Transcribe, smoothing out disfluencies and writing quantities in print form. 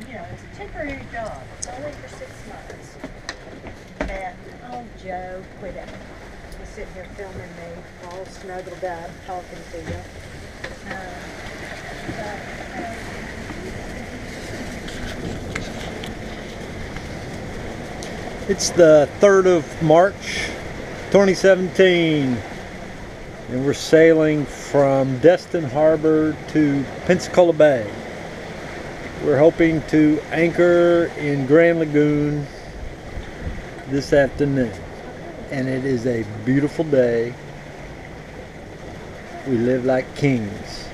you know, it's a temporary job. It's only for 6 months. And, oh, Joe, quit it. He's sitting here filming me, all snuggled up, talking to you. It's the 3rd of March, 2017, and we're sailing from Destin Harbor to Pensacola Bay. We're hoping to anchor in Grand Lagoon this afternoon, and it is a beautiful day. We live like kings.